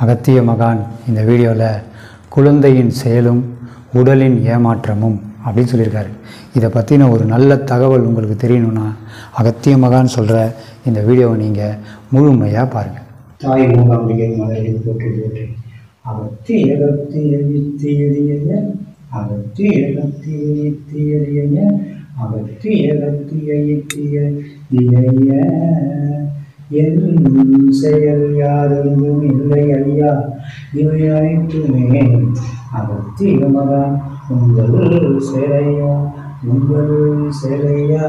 அகத்திய மகான் இந்த வீடியோவில் குழந்தையின் செயலும் உடலின் ஏமாற்றமும் அப்படின்னு சொல்லியிருக்காரு. இதை பற்றின ஒரு நல்ல தகவல் உங்களுக்கு தெரியணும்னா அகத்திய மகான் சொல்கிற இந்த வீடியோவை நீங்கள் முழுமையாக பாருங்கள். தாய் மூகாம்பிகை மலரில் போற்றி போற்றி அகத்திய அகத்திய என் செயல் யாரும் இல்லை ஐயா, இவை அனைத்துமே அகத்திய மகான் உங்கள் செயலையா.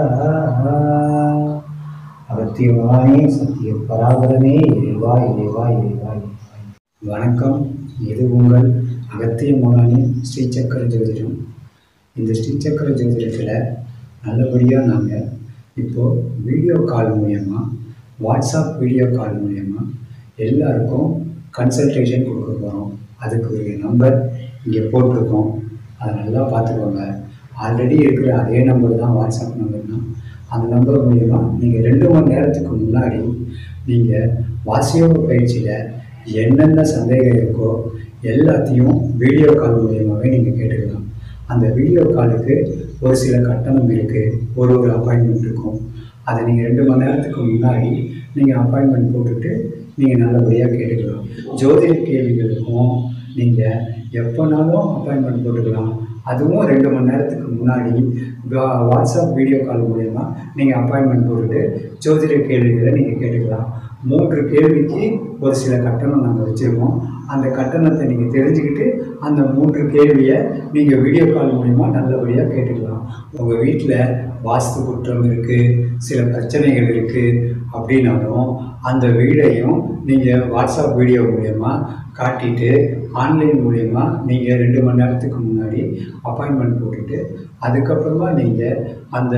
அகத்திய மகானே, சத்திய பராபரமே, இறைவா இறைவா இறைவா. வணக்கம். இது உங்கள் அகத்திய மகானின் ஸ்ரீசக்கர ஜோதிடம். இந்த ஸ்ரீசக்கர ஜோதிடத்தில் நல்லபடியாக நாங்கள் இப்போது வீடியோ கால் மூலயமா, வாட்ஸ்அப் வீடியோ கால் மூலயமா எல்லாருக்கும் கன்சல்டேஷன் கொடுக்க போகிறோம். அதுக்கு ஒரு நம்பர் இங்கே போட்டிருக்கோம், அதை நல்லா பார்த்துக்கோங்க. ஆல்ரெடி இருக்கிற அதே நம்பர் தான் வாட்ஸ்அப் நம்பர் தான். அந்த நம்பர் மூலயமா நீங்கள் 2 மணி நேரத்துக்கு முன்னாடி நீங்கள் வாசியோக பயிற்சியில் என்னென்ன சந்தேகம் இருக்கோ எல்லாத்தையும் வீடியோ கால் மூலியமாகவே நீங்கள் கேட்டுக்கலாம். அந்த வீடியோ காலுக்கு ஒரு சில கட்டணம் இருக்குது, ஒரு அப்பாயின்மெண்ட் இருக்கும். அதை நீங்கள் 2 மணி நேரத்துக்கு முன்னாடி நீங்கள் அப்பாயின்மெண்ட் போட்டுட்டு நீங்கள் நல்லபடியாக கேட்டுக்கலாம். ஜோதிட கேள்விகளுக்கும் நீங்கள் எப்போனாலும் அப்பாயின்மெண்ட் போட்டுக்கலாம். அதுவும் 2 மணி நேரத்துக்கு முன்னாடி வாட்ஸ்அப் வீடியோ கால் மூலயமா நீங்கள் அப்பாயின்மெண்ட் போட்டுட்டு ஜோதிட கேள்விகளை நீங்கள் கேட்டுக்கலாம். 3 கேள்விக்கு ஒரு சில கட்டணம் நாங்கள் வச்சுருக்கோம். அந்த கட்டணத்தை நீங்கள் தெரிஞ்சுக்கிட்டு அந்த 3 கேள்வியை நீங்கள் வீடியோ கால் மூலிமா நல்லபடியாக கேட்டுக்கலாம். உங்கள் வீட்டில் வாஸ்து குற்றம் இருக்குது, சில பிரச்சனைகள் இருக்குது அப்படின்னாலும் அந்த வீடையும் நீங்கள் வாட்ஸ்அப் வீடியோ மூலயமா காட்டிட்டு ஆன்லைன் மூலயமா நீங்கள் 2 மணி நேரத்துக்கு முன்னாடி அப்பாயின்மெண்ட் போட்டுட்டு அதுக்கப்புறமா நீங்கள் அந்த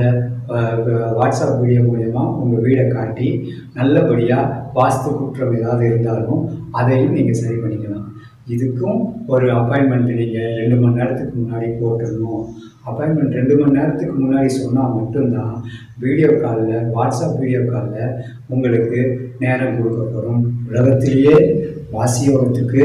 வாட்ஸ்அப் வீடியோ மூலயமா உங்கள் வீடை காட்டி நல்லபடியாக வாஸ்து குற்றம் ஏதாவது இருந்தாலும் அதையும் நீங்கள் சரி பண்ணிக்கலாம். இதுக்கும் ஒரு அப்பாயின்மெண்ட் நீங்கள் 2 மணி நேரத்துக்கு முன்னாடி போட்டுடணும். அப்பாயின்மெண்ட் 2 மணி நேரத்துக்கு முன்னாடி சொன்னால் மட்டும்தான் வீடியோ காலில், வாட்ஸ்அப் வீடியோ காலில் உங்களுக்கு நேரம் கொடுக்கப்படும். உலகத்திலேயே வாசியோகத்துக்கு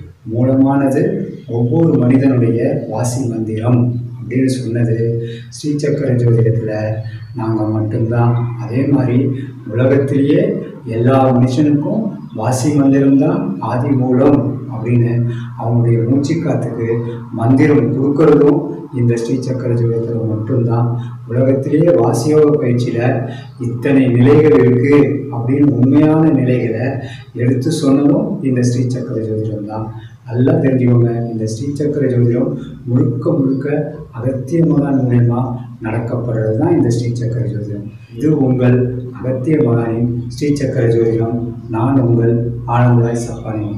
மூலமானது ஒவ்வொரு மனிதனுடைய வாசி மந்திரம் அப்படின்னு சொன்னது ஸ்ரீசக்கர ஜோதிடத்தில் நாங்கள் மட்டும்தான். அதே மாதிரி உலகத்திலேயே எல்லா மனுஷனுக்கும் வாசி மந்திரம்தான் ஆதி மூலம் அப்படின்னு அவங்களுடைய மூச்சுக்காத்துக்கு மந்திரம் கொடுக்கறதும் இந்த ஸ்ரீசக்கர ஜோதிடத்தில் மட்டும்தான். உலகத்திலேயே வாசியோக பயிற்சியில் இத்தனை நிலைகள் இருக்குது அப்படின்னு உண்மையான நிலைகளை எடுத்து சொன்னதும் இந்த ஸ்ரீசக்கர ஜோதிடம் தான். நல்லா தெரிஞ்சுக்கோங்க. இந்த ஸ்ரீசக்கர ஜோதிடம் முழுக்க அகத்திய மகான் மூலயமா நடக்கப்படுறது தான் இந்த ஸ்ரீசக்கர ஜோதிடம். இது உங்கள் அகத்திய மகானின் ஸ்ரீசக்கர ஜோதிடம். நான் உங்கள் ஆனந்தராய் சப்பானி.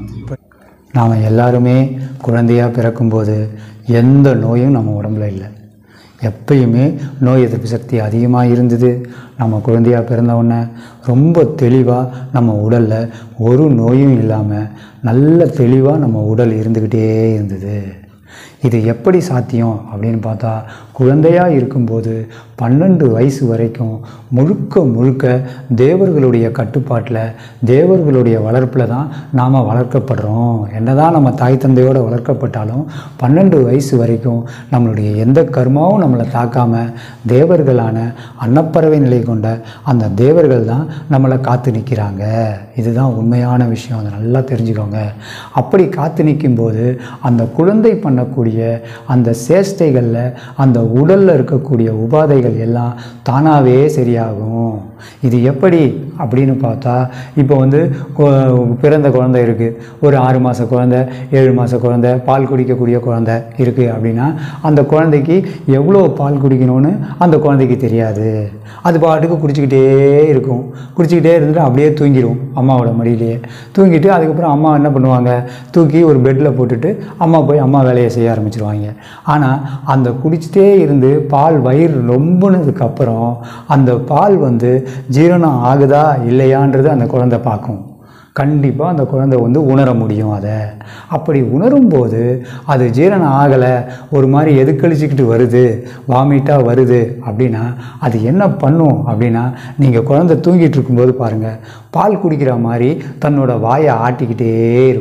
நாம் எல்லாருமே குழந்தையாக பிறக்கும்போது எந்த நோயும் நம்ம உடம்புல இல்லை. எப்பயுமே நோய் எதிர்ப்பு சக்தி அதிகமாக இருந்தது. நம்ம குழந்தையாக பிறந்தவுடனே ரொம்ப தெளிவாக நம்ம உடலில் ஒரு நோயும் இல்லாமல் நல்ல தெளிவாக நம்ம உடல் இருந்துக்கிட்டே இருந்தது. இது எப்படி சாத்தியம் அப்படின்னு பார்த்தா, குழந்தையாக இருக்கும்போது 12 வயசு வரைக்கும் முழுக்க தேவர்களுடைய கட்டுப்பாட்டில், தேவர்களுடைய வளர்ப்பில் தான் நாம் வளர்க்கப்படுறோம். என்னதான் நம்ம தாய் தந்தையோடு வளர்க்கப்பட்டாலும் 12 வயசு வரைக்கும் நம்மளுடைய எந்த கர்மாவும் நம்மளை தாக்காமல் தேவர்களான அன்னப்பறவை நிலை கொண்ட அந்த தேவர்கள் தான் நம்மளை காத்து நிற்கிறாங்க. இதுதான் உண்மையான விஷயம். அதை நல்லா தெரிஞ்சுக்கோங்க. அப்படி காத்து நிற்கும்போது அந்த குழந்தை பண்ணக்கூடிய அந்த சேஷ்டைகளில், அந்த உடலில் இருக்கக்கூடிய உபாதைகள் எல்லாம் தானாகவே சரியாகும். இது எப்படி அப்படின்னு பார்த்தா, இப்போ பிறந்த குழந்தை இருக்குது, ஒரு 6 மாத குழந்தை, 7 மாத குழந்தை, பால் குடிக்கக்கூடிய குழந்தை இருக்குது அப்படின்னா அந்த குழந்தைக்கு எவ்வளோ பால் குடிக்கணும்னு அந்த குழந்தைக்கு தெரியாது. அது பாட்டுக்கு குடிச்சிக்கிட்டே இருக்கும். குடிச்சிக்கிட்டே இருந்துட்டு அப்படியே தூங்கிடும் அம்மாவோட மடியிலேயே. தூங்கிட்டு அதுக்கப்புறம் அம்மா என்ன பண்ணுவாங்க, தூக்கி ஒரு பெட்டில் போட்டுட்டு அம்மா போய் அம்மா வேலையை செய்ய ஆரம்பிச்சிருவாங்க. ஆனால் அந்த குடிச்சிட்டே இருந்து பால் வயிறு ரொம்பினதுக்கப்புறம் அந்த பால் ஜீரணம் ஆகுதா இல்லையான்றது அந்த குழந்தை பார்க்கும். கண்டிப்பாக அந்த குழந்தை உணர முடியும். அதை அப்படி உணரும்போது அது ஜீரணம் ஆகலை, ஒரு மாதிரி எதுக்கழிச்சிக்கிட்டு வருது, வாமிட்டாக வருது அப்படின்னா அது என்ன பண்ணும் அப்படின்னா, நீங்கள் குழந்தை தூங்கிட்டு இருக்கும்போது பாருங்கள், பால் குடிக்கிற மாதிரி தன்னோட வாயை ஆட்டிக்கிட்டே இருக்கும்.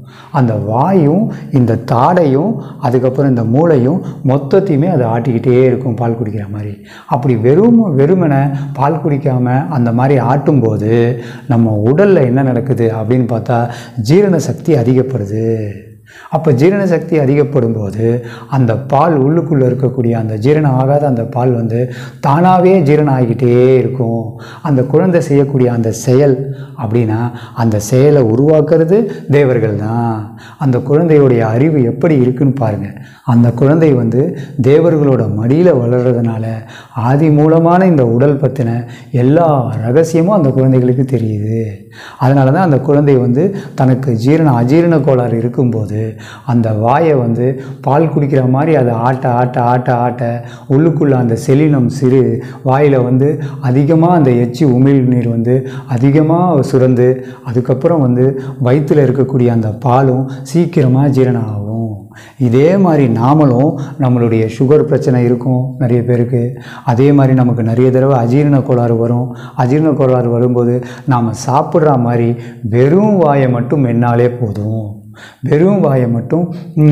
அந்த வாயும் இந்த தாடையும் அதுக்கப்புறம் இந்த மூளையும் மொத்தத்தையுமே அதை ஆட்டிக்கிட்டே இருக்கும் பால் குடிக்கிற மாதிரி. அப்படி வெறுமனை பால் குடிக்காமல் அந்த மாதிரி ஆட்டும்போது நம்ம உடலில் என்ன நடக்குது அப்படின்னு பார்த்தா ஜீரண சக்தி அதிகப்படுது. அப்போ ஜீரண சக்தி அதிகப்படும் போது அந்த பால் உள்ளுக்குள்ளே இருக்கக்கூடிய அந்த ஜீரணம் ஆகாத அந்த பால் தானாகவே ஜீரணம் ஆகிக்கிட்டே இருக்கும். அந்த குழந்தை செய்யக்கூடிய அந்த செயல் அப்படின்னா அந்த செயலை உருவாக்குறது தேவர்கள் தான். அந்த குழந்தையுடைய அறிவு எப்படி இருக்குன்னு பாருங்கள். அந்த குழந்தை தேவர்களோட மடியில் வளர்கிறதுனால ஆதி மூலமான இந்த உடல் பற்றின எல்லா ரகசியமும் அந்த குழந்தைகளுக்கு தெரியுது. அதனால தான் அந்த குழந்தை தனக்கு அஜீரண கோளாறு இருக்கும்போது அந்த வாயை பால் குடிக்கிற மாதிரி அதை ஆட்ட ஆட்ட ஆட்ட ஆட்ட உள்ளுக்குள்ளே அந்த செலினம் சிறு வாயில் அதிகமாக அந்த எச்சி உமிழ்நீர் அதிகமாக சுரந்து அதுக்கப்புறம் வயிற்றில் இருக்கக்கூடிய அந்த பாலும் சீக்கிரமாக ஜீரணம் ஆகும். இதே மாதிரி நாமளும் நம்மளுடைய சுகர் பிரச்சனை இருக்கும் நிறைய பேருக்கு. அதே மாதிரி நமக்கு நிறைய தடவை அஜீரண கோளாறு வரும். அஜீரண கோளாறு வரும்போது நாம் சாப்பிட்ற மாதிரி வெறும் வாயை மட்டும் மென்னாலே போதும். வெறும் வாயை மட்டும்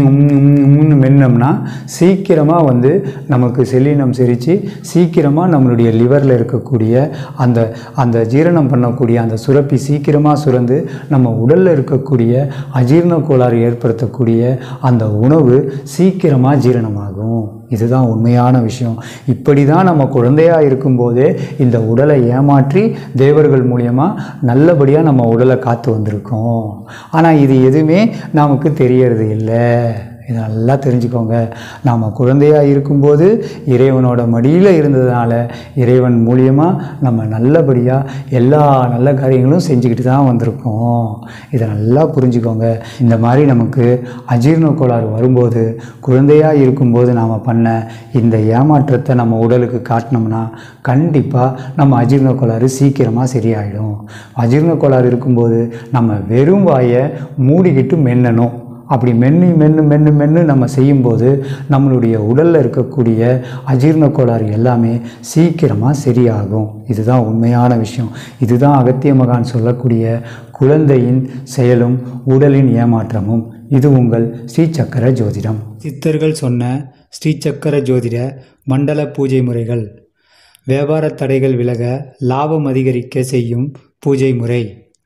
மென்னோம்னா சீக்கிரமாக நமக்கு செல்லினம் செரித்து சீக்கிரமாக நம்மளுடைய லிவரில் இருக்கக்கூடிய அந்த ஜீரணம் பண்ணக்கூடிய அந்த சுரப்பி சீக்கிரமாக சுரந்து நம்ம உடலில் இருக்கக்கூடிய அஜீரண கோளாறு ஏற்படுத்தக்கூடிய அந்த உணவு சீக்கிரமாக ஜீரணமாகும். இதுதான் உண்மையான விஷயம். இப்படி தான் நம்ம குழந்தையாக இருக்கும்போதே இந்த உடலை ஏமாற்றி தேவர்கள் மூலியமாக நல்லபடியாக நம்ம உடலை காத்து வந்திருக்கோம். ஆனால் இது எதுவுமே நமக்கு தெரியறது இல்லை. இதை நல்லா தெரிஞ்சுக்கோங்க. நாம் குழந்தையாக இருக்கும்போது இறைவனோட மடியில் இருந்ததுனால இறைவன் மூலியமாக நம்ம நல்லபடியாக எல்லா நல்ல காரியங்களும் செஞ்சுக்கிட்டு தான் வந்திருக்கோம். இதை நல்லா புரிஞ்சுக்கோங்க. இந்த மாதிரி நமக்கு அஜீரண கோளாறு வரும்போது குழந்தையாக இருக்கும்போது நாம் பண்ண இந்த ஏமாற்றத்தை நம்ம உடலுக்கு காட்டினோம்னா கண்டிப்பாக நம்ம அஜீரண கோளாறு சீக்கிரமாக சரியாயிடும். அஜீரண கோளாறு இருக்கும்போது நம்ம வெறும் வாயை மூடிக்கிட்டு மென்னணும். அப்படி மென்று நம்ம செய்யும்போது நம்மளுடைய உடலில் இருக்கக்கூடிய அஜீரண கோளாறு எல்லாமே சீக்கிரமாக சரியாகும். இதுதான் உண்மையான விஷயம். இதுதான் அகத்திய மகான் சொல்லக்கூடிய குழந்தையின் செயலும் உடலின் ஏமாற்றமும். இது உங்கள் ஸ்ரீசக்கர ஜோதிடம். சித்தர்கள் சொன்ன ஸ்ரீசக்கர ஜோதிட மண்டல பூஜை முறைகள். வியாபார தடைகள் விலக லாபம் அதிகரிக்க செய்யும் பூஜை முறை.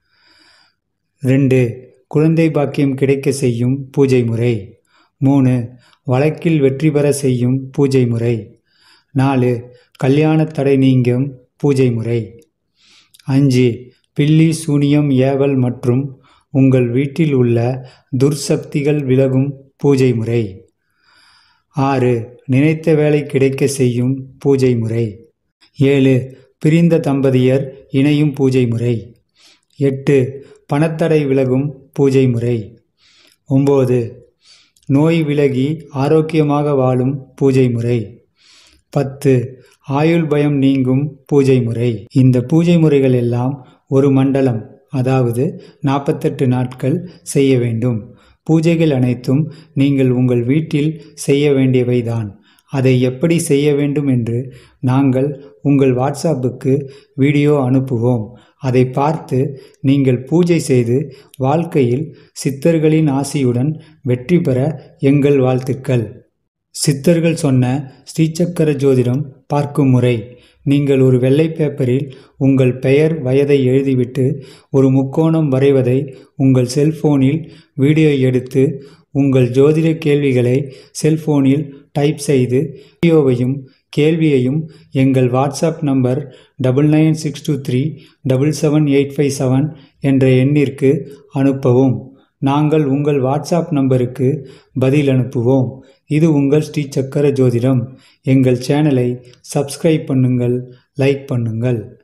2. குழந்தை பாக்கியம் கிடைக்க செய்யும் பூஜை முறை. 3. வழக்கில் வெற்றி பெற செய்யும் பூஜை முறை. 4. கல்யாண தடை நீங்கும் பூஜை முறை. 5. பில்லி சூனியம் ஏவல் மற்றும் உங்கள் வீட்டில் உள்ள துர்சக்திகள் விலகும் பூஜை முறை. 6. நினைத்த வேலை கிடைக்க செய்யும் பூஜை முறை. 7. பிரிந்த தம்பதியர் இணையும் பூஜை முறை. 8. பணத்தடை விலகும் பூஜை முறை. 9. நோய் விலகி ஆரோக்கியமாக வாழும் பூஜை முறை. 10. ஆயுள் பயம் நீங்கும் பூஜை முறை. இந்த பூஜை முறைகள் எல்லாம் ஒரு மண்டலம், அதாவது 48 நாட்கள் செய்ய வேண்டும். பூஜைகள் அனைத்தும் நீங்கள் உங்கள் வீட்டில் செய்ய வேண்டியவைதான். அதை எப்படி செய்ய வேண்டும் என்று நாங்கள் உங்கள் வாட்ஸ்அப்புக்கு வீடியோ அனுப்புவோம். அதை பார்த்து நீங்கள் பூஜை செய்து வாழ்க்கையில் சித்தர்களின் ஆசியுடன் வெற்றி பெற எங்கள் வாழ்த்துக்கள். சித்தர்கள் சொன்ன ஸ்ரீசக்கர ஜோதிடம் பார்க்கும் முறை. நீங்கள் ஒரு வெள்ளை பேப்பரில் உங்கள் பெயர் வயதை எழுதிவிட்டு ஒரு முக்கோணம் வரைவதை உங்கள் செல்போனில் வீடியோ எடுத்து உங்கள் ஜோதிட கேள்விகளை செல்போனில் டைப் செய்து வீடியோவையும் கேள்வியையும் எங்கள் வாட்ஸ்அப் நம்பர் 9962377857 என்ற எண்ணிற்கு அனுப்பவும். நாங்கள் உங்கள் வாட்ஸ்அப் நம்பருக்கு பதில் அனுப்புவோம். இது உங்கள் ஸ்ரீசக்கர ஜோதிடம். எங்கள் சேனலை சப்ஸ்கிரைப் பண்ணுங்கள், லைக் பண்ணுங்கள்.